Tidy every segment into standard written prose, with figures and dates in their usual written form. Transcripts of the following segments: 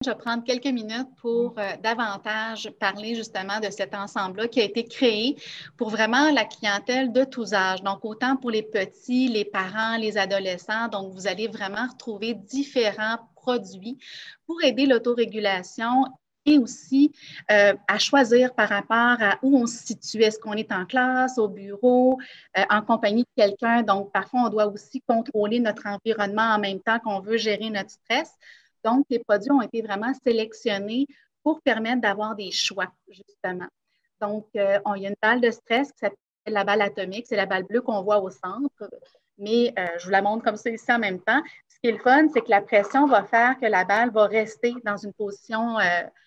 je vais prendre quelques minutes pour davantage parler justement de cet ensemble-là qui a été créé pour vraiment la clientèle de tous âges. Donc, autant pour les petits, les parents, les adolescents. Donc, vous allez vraiment retrouver différents produits pour aider l'autorégulation et aussi à choisir par rapport à où on se situe. Est-ce qu'on est en classe, au bureau, en compagnie de quelqu'un? Donc, parfois, on doit aussi contrôler notre environnement en même temps qu'on veut gérer notre stress. Donc, les produits ont été vraiment sélectionnés pour permettre d'avoir des choix, justement. Donc, il y a une balle de stress qui s'appelle la balle atomique. C'est la balle bleue qu'on voit au centre, mais je vous la montre comme ça ici en même temps. Ce qui est le fun, c'est que la pression va faire que la balle va rester dans une position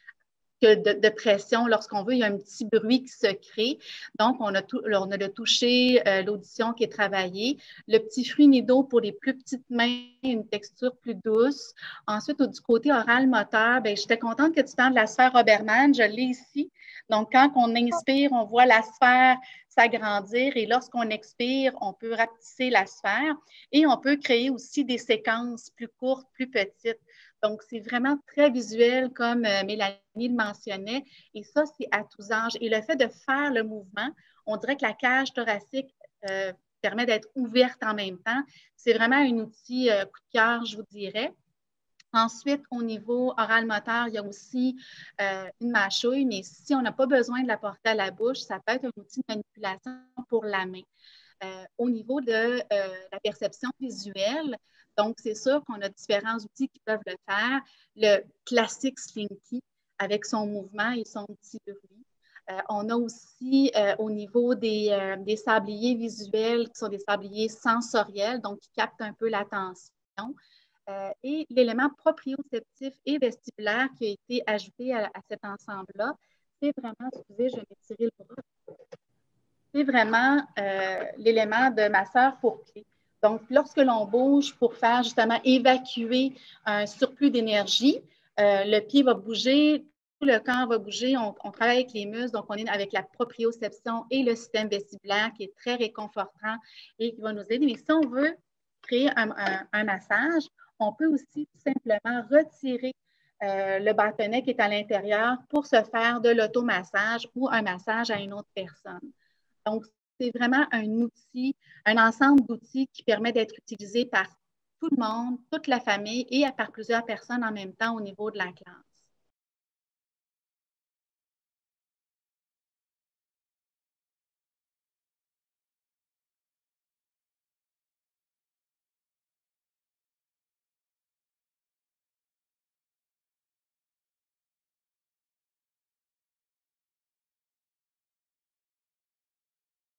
de pression lorsqu'on veut. Il y a un petit bruit qui se crée. Donc, on a le toucher, l'audition qui est travaillée. Le petit fruit nido pour les plus petites mains, une texture plus douce. Ensuite, du côté oral moteur, j'étais contente que tu parles de la sphère Obermann. Je l'ai ici. Donc, quand on inspire, on voit la sphère s'agrandir et lorsqu'on expire, on peut rapetisser la sphère et on peut créer aussi des séquences plus courtes, plus petites. Donc, c'est vraiment très visuel, comme Mélanie le mentionnait, et ça, c'est à tous âges. Et le fait de faire le mouvement, on dirait que la cage thoracique permet d'être ouverte en même temps. C'est vraiment un outil coup de cœur, je vous dirais. Ensuite, au niveau oral-moteur, il y a aussi une mâchouille, mais si on n'a pas besoin de la porter à la bouche, ça peut être un outil de manipulation pour la main. Au niveau de la perception visuelle, donc c'est sûr qu'on a différents outils qui peuvent le faire. Le classique Slinky avec son mouvement et son petit bruit. On a aussi au niveau des sabliers visuels qui sont des sabliers sensoriels, donc qui captent un peu l'attention. Et l'élément proprioceptif et vestibulaire qui a été ajouté à cet ensemble-là, c'est vraiment, excusez, je vais m'étirer le bras, c'est vraiment l'élément de masseur pour pied. Donc, lorsque l'on bouge pour faire justement évacuer un surplus d'énergie, le pied va bouger, tout le corps va bouger, on travaille avec les muscles, donc on est avec la proprioception et le système vestibulaire qui est très réconfortant et qui va nous aider. Mais si on veut créer un massage, on peut aussi tout simplement retirer le bâtonnet qui est à l'intérieur pour se faire de l'automassage ou un massage à une autre personne. Donc, c'est vraiment un outil, un ensemble d'outils qui permet d'être utilisé par tout le monde, toute la famille et par plusieurs personnes en même temps au niveau de la classe.